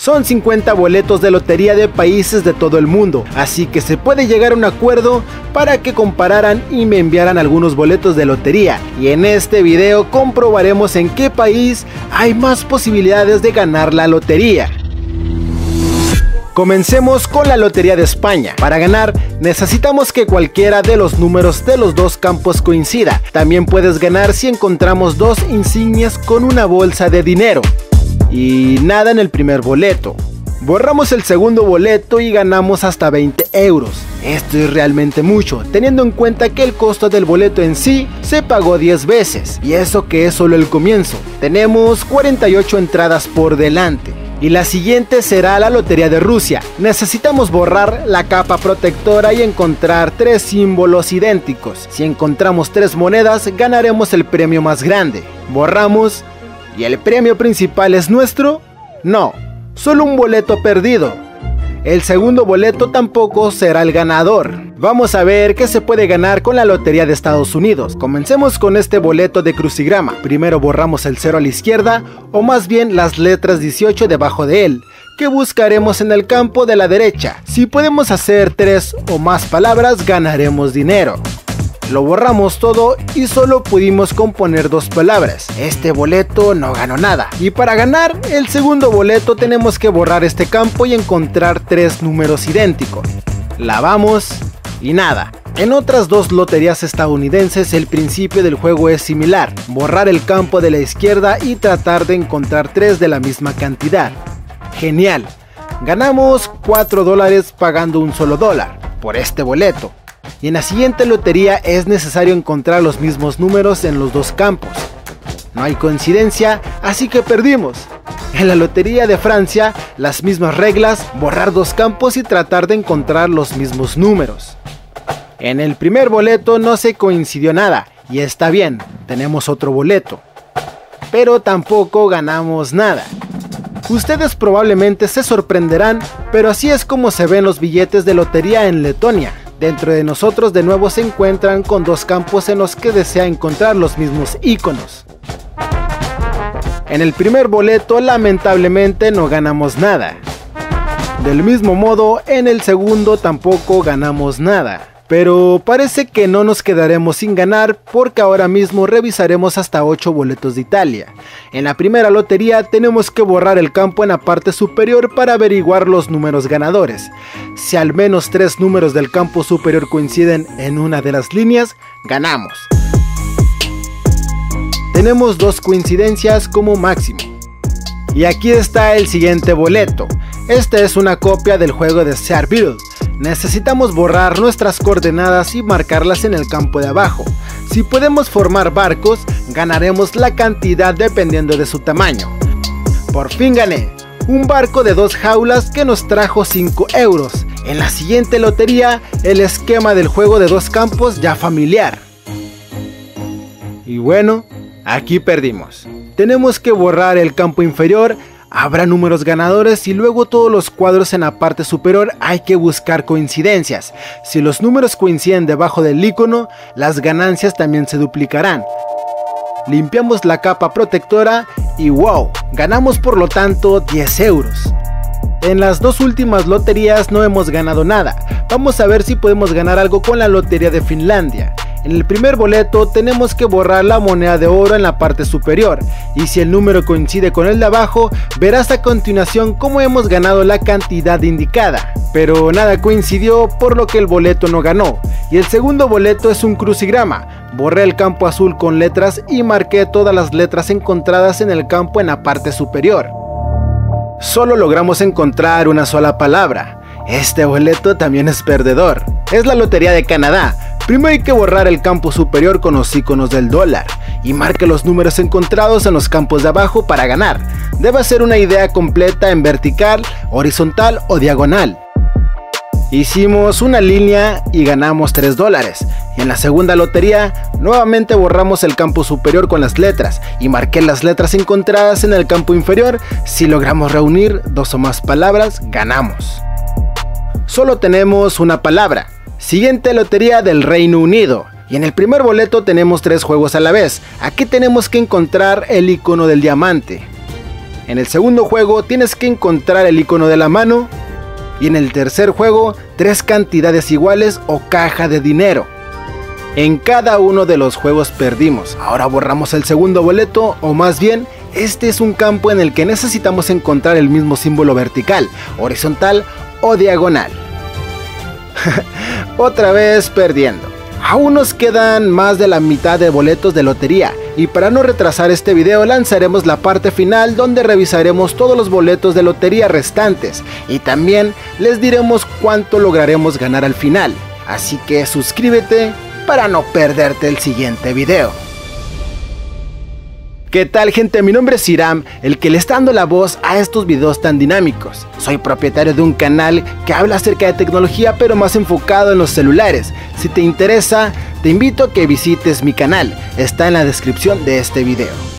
Son 50 boletos de lotería de países de todo el mundo, así que se puede llegar a un acuerdo para que compararan y me enviaran algunos boletos de lotería. Y en este video comprobaremos en qué país hay más posibilidades de ganar la lotería. Comencemos con la Lotería de España. Para ganar, necesitamos que cualquiera de los números de los dos campos coincida. También puedes ganar si encontramos dos insignias con una bolsa de dinero. Y nada en el primer boleto. Borramos el segundo boleto y ganamos hasta 20 euros. Esto es realmente mucho, teniendo en cuenta que el costo del boleto en sí se pagó 10 veces. Y eso que es solo el comienzo. Tenemos 48 entradas por delante. Y la siguiente será la Lotería de Rusia. Necesitamos borrar la capa protectora y encontrar 3 símbolos idénticos. Si encontramos 3 monedas, ganaremos el premio más grande. Borramos. ¿Y el premio principal es nuestro? No, solo un boleto perdido. El segundo boleto tampoco será el ganador. Vamos a ver qué se puede ganar con la Lotería de Estados Unidos. Comencemos con este boleto de crucigrama. Primero borramos el 0 a la izquierda, o más bien las letras 18 debajo de él, que buscaremos en el campo de la derecha. Si podemos hacer 3 o más palabras, ganaremos dinero. Lo borramos todo y solo pudimos componer 2 palabras. Este boleto no ganó nada. Y para ganar el segundo boleto tenemos que borrar este campo y encontrar 3 números idénticos. Lavamos y nada. En otras 2 loterías estadounidenses el principio del juego es similar. Borrar el campo de la izquierda y tratar de encontrar 3 de la misma cantidad. Genial. Ganamos $4 pagando un solo dólar por este boleto. Y en la siguiente lotería es necesario encontrar los mismos números en los 2 campos. No hay coincidencia, así que perdimos. En la Lotería de Francia, las mismas reglas, borrar 2 campos y tratar de encontrar los mismos números. En el primer boleto no se coincidió nada, y está bien, tenemos otro boleto. Pero tampoco ganamos nada. Ustedes probablemente se sorprenderán, pero así es como se ven los billetes de lotería en Letonia. Dentro de nosotros de nuevo se encuentran con 2 campos en los que desea encontrar los mismos iconos. En el primer boleto lamentablemente no ganamos nada. Del mismo modo en el segundo tampoco ganamos nada. Pero parece que no nos quedaremos sin ganar porque ahora mismo revisaremos hasta 8 boletos de Italia. En la primera lotería tenemos que borrar el campo en la parte superior para averiguar los números ganadores. Si al menos 3 números del campo superior coinciden en una de las líneas, ganamos. Tenemos 2 coincidencias como máximo. Y aquí está el siguiente boleto. Esta es una copia del juego de Sear Beetle. Necesitamos borrar nuestras coordenadas y marcarlas en el campo de abajo. Si podemos formar barcos, ganaremos la cantidad dependiendo de su tamaño. Por fin gané, un barco de 2 jaulas que nos trajo 5 euros. En la siguiente lotería, el esquema del juego de 2 campos ya familiar. Y bueno, aquí perdimos. Tenemos que borrar el campo inferior. Habrá números ganadores y luego todos los cuadros en la parte superior hay que buscar coincidencias. Si los números coinciden debajo del icono, las ganancias también se duplicarán. Limpiamos la capa protectora y wow, ganamos por lo tanto 10 euros. En las 2 últimas loterías no hemos ganado nada. Vamos a ver si podemos ganar algo con la Lotería de Finlandia. En el primer boleto tenemos que borrar la moneda de oro en la parte superior, y si el número coincide con el de abajo, verás a continuación cómo hemos ganado la cantidad indicada. Pero nada coincidió, por lo que el boleto no ganó, y el segundo boleto es un crucigrama. Borré el campo azul con letras y marqué todas las letras encontradas en el campo en la parte superior. Solo logramos encontrar una sola palabra. Este boleto también es perdedor. Es la Lotería de Canadá. Primero hay que borrar el campo superior con los iconos del dólar y marque los números encontrados en los campos de abajo para ganar. Debe ser una idea completa en vertical, horizontal o diagonal. Hicimos una línea y ganamos $3. Y en la segunda lotería, nuevamente borramos el campo superior con las letras y marqué las letras encontradas en el campo inferior. Si logramos reunir 2 o más palabras, ganamos. Solo tenemos una palabra. Siguiente lotería del Reino Unido. Y en el primer boleto tenemos 3 juegos a la vez. Aquí tenemos que encontrar el icono del diamante. En el segundo juego tienes que encontrar el icono de la mano. Y en el tercer juego, 3 cantidades iguales o caja de dinero. En cada uno de los juegos perdimos. Ahora borramos el segundo boleto, o más bien, este es un campo en el que necesitamos encontrar el mismo símbolo vertical, horizontal o diagonal. Otra vez perdiendo. Aún nos quedan más de la mitad de boletos de lotería, y para no retrasar este video lanzaremos la parte final donde revisaremos todos los boletos de lotería restantes, y también les diremos cuánto lograremos ganar al final. Así que suscríbete para no perderte el siguiente video. ¿Qué tal, gente? Mi nombre es Hiram, el que le está dando la voz a estos videos tan dinámicos. Soy propietario de un canal que habla acerca de tecnología, pero más enfocado en los celulares. Si te interesa, te invito a que visites mi canal, está en la descripción de este video.